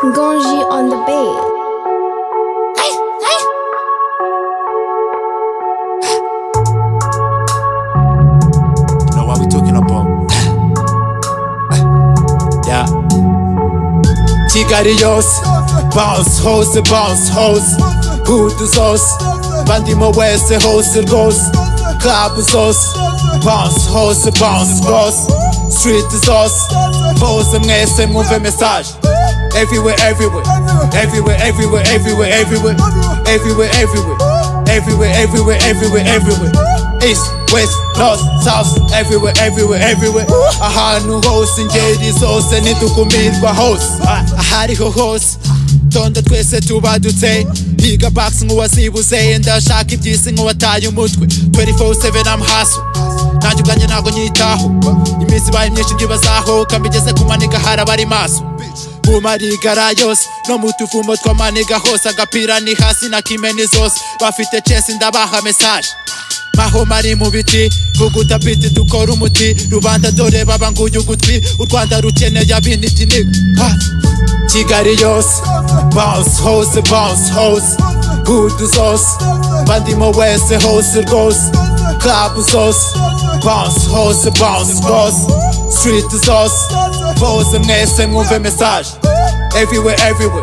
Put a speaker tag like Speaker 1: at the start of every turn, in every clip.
Speaker 1: Gonji on the beat.
Speaker 2: Know what we talking about? Yeah. Tigarios, bounce hoes. Who does us? Bandimo West, host goes. Club is us. Bounce boss. Street is us. Pose them nest and move a message. Everywhere. East, west, north, south, everywhere. Aha, no host in JD sauce and into kumirwa host. Ahariho host. Tonda twese tubadutse higa box nk'uwasibuze ndashaka ibyisi nk'uwataye umutwe 24/7 I'm hustle nanjye ubwanjye ntago nyitaho iminsi ibaye myinshi ndibazaho kambigeze ku maniga harabari maso mu marigara yose no mu tuvumo tw'amaniga hose agapira ni hasi na kimeni zose bafite chance ndabaha message maho mari mu biti vuguta biti dukora umuti rubanda dore babanguye ugutwi u Rwanda rukeneye abiniti niga Kigali yose bounce hoes good is us bandimo wese hose goes club is us bounce boss street is us pose mwese mwumve message everywhere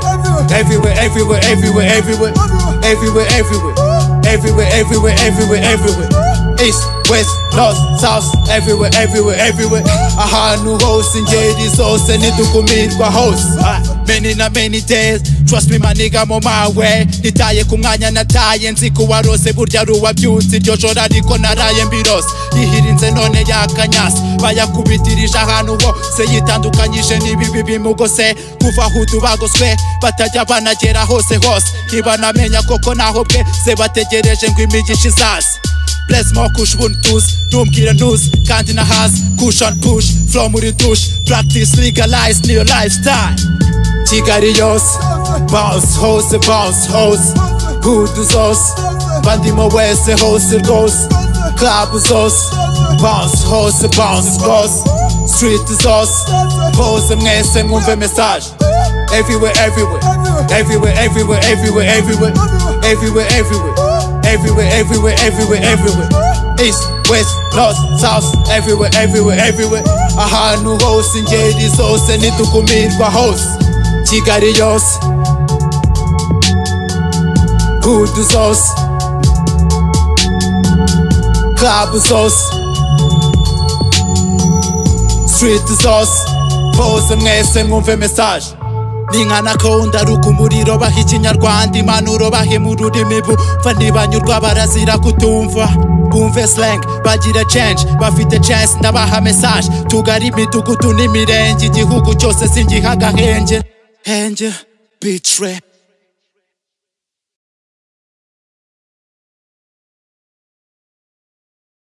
Speaker 2: East, west, north, south, everywhere. Ahantu hose ingeri zose ntidukumirwa hose. Many days, trust me my nigga I'm on my way. Nitaye ku mwanya nataye nzi ko warose burya ruwabyutse iryo joro ariko naraye mbirose. Yihirinze none yakanyase bayakubitirije ahantu hose yitandukanyije n'ibibi bimugose kuva ahudu bagoswe batajya banagera hose ntibanamenya koko naho bwe se bategereje ngo imigisha izaze. Bless more kush wouldn't lose, ntumbwire ntuzi kandi nahazi push on push, flow muri douche, practice legalize new lifestyle. Kigali yose bounce hoes, good is us, bandimo wese hose goes, club is us, bounce boss, street is us, pose mwese mwumve message. Everywhere East, west, north, south, everywhere ahantu hose ingeri zose ntidukumirwa hose Kigali yose good is us club is us street is us pose mwese mwumve message Ningana ko ndaruka umuriro baha ikinyarwanda impanuro bahe mu rurimi bumva ntibanyurwa barazira kutumva bumve slang bagira change bafite chance ndabaha message tugari imidugudu n'imirenge igihugu cyose singiha agahenge Threy